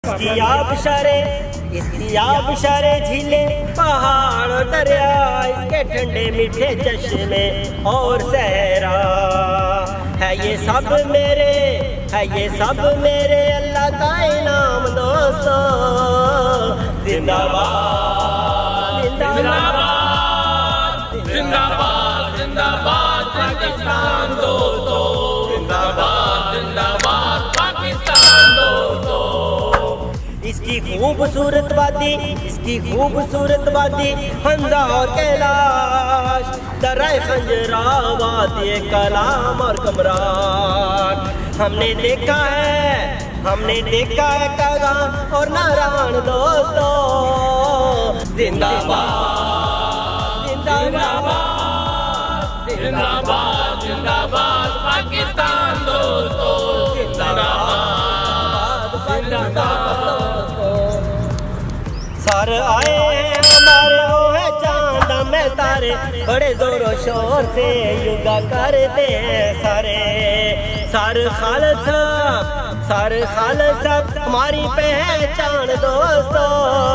इसकी आबशारे झीले पहाड़ और दरिया, इसके ठंडे मीठे चश्मे और सहरा है ये सब मेरे अल्लाह का इनाम दोस्तों। जिंदाबाद जिंदाबाद जिंदाबाद जिंदाबाद पाकिस्तान दोस्तों, जिंदाबाद जिंदाबाद पाकिस्तान दोस्तों। इसकी खूबसूरत वादी हंजा और कैलाश, दर्रा खंजराबाद ये कलाम और कमरान। हमने देखा है कागा और नारायण दोस्तों। जिंदाबाद जिंदाबाद जिंदाबाद जिंदाबाद पाकिस्तान दोस्तों, जिंदाबाद जिंदाबाद। सर आए हमारे वो है चांद में तारे, बड़े जोरों शोर से युगा करते हैं सारे। सर खालसा हमारी पहचान दोस्तों।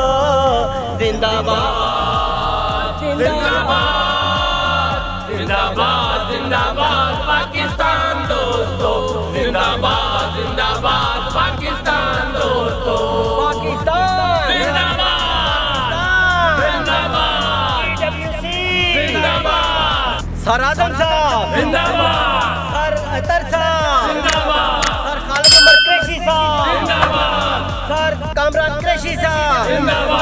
जिंदाबाद जिंदाबाद जिंदाबाद जिंदाबाद पाकिस्तान दोस्तों, जिंदाबाद जिंदाबाद पाकिस्तान दोस्तों। पाकिस्तान जिंदाबाद जिंदाबाद जिंदाबाद। सर आजम साहब जिंदाबाद, सर अतर साहब जिंदाबाद, सर खालिद उमर कुरैशी साहब जिंदाबाद, सर कामरान कुरैशी साहब जिंदाबाद।